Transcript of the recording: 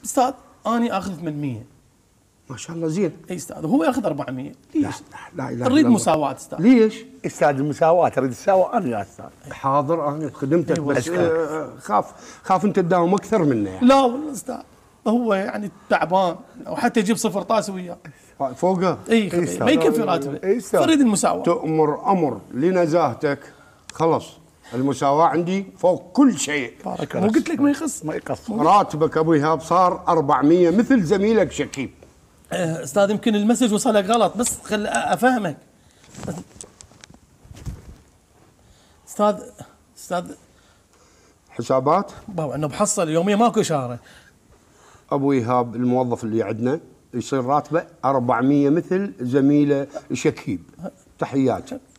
استاذ انا اخذ 800. ما شاء الله زين. اي استاذ وهو ياخذ 400. ليش؟ لا اله نريد مساواه استاذ. ليش؟ استاذ المساواه تريد تساوى انا يا استاذ. حاضر انا خدمتك أيوة بس خاف انت تداوم اكثر منه يعني. لا والله استاذ هو يعني تعبان وحتى يجيب صفر طاس وياه. فوقه؟ اي ما يكفي راتبه. فريد المساواه. تؤمر امر لنزاهتك. خلص المساواه عندي فوق كل شيء. بارك الله. مو قلت لك ما يخص. ما يقص. راتبك ابو ايهاب صار 400 مثل زميلك شكيب. استاذ يمكن المسج وصلك غلط بس خل افهمك. استاذ حسابات؟ بابا انه بحصل يوميا ماكو اشاره. ابو ايهاب الموظف اللي عندنا يصير راتبه 400 مثل زميله شكيب. تحيات.